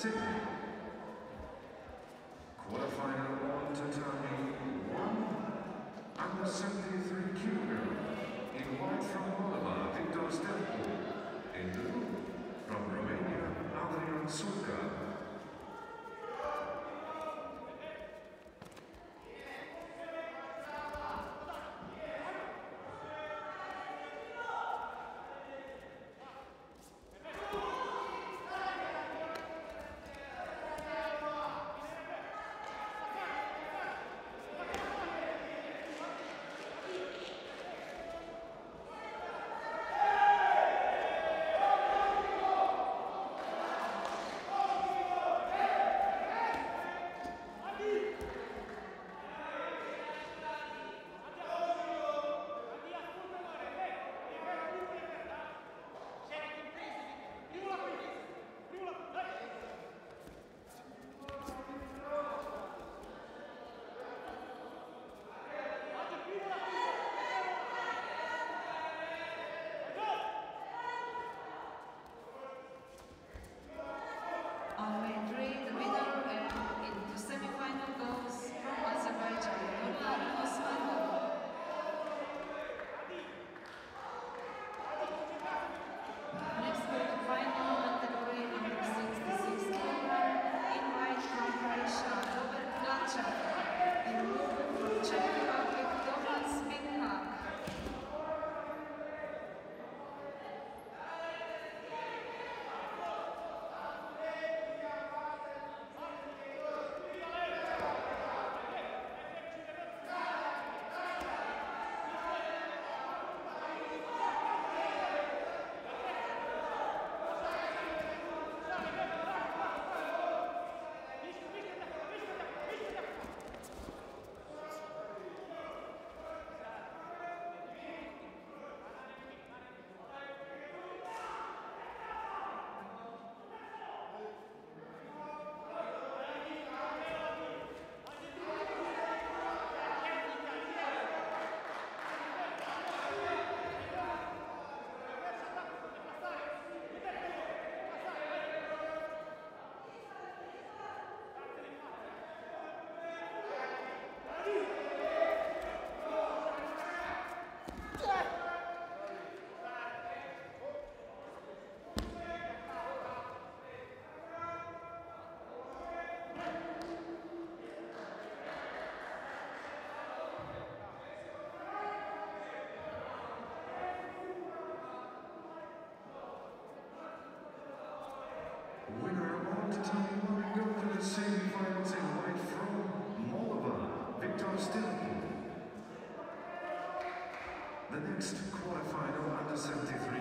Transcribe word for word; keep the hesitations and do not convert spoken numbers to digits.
Sydney. Quarterfinal on tatami one. Under seventy-three kilogram. In white from Moldova, Victor Stelpu. In blue from Romania, Adrian Surka. On main three, the winner and into semi-final goes from Azerbaijan, Nurlan Osmanov. Next quarter-final category under sixty-six kilogram, in white from Croatia, Robert Glačev, in blue from Czech Republic, Tomáš Minhák. Winner on tatami one, go to the semi-finals in white from Moldova, Victor Stelpu. The next quarterfinal under seventy-three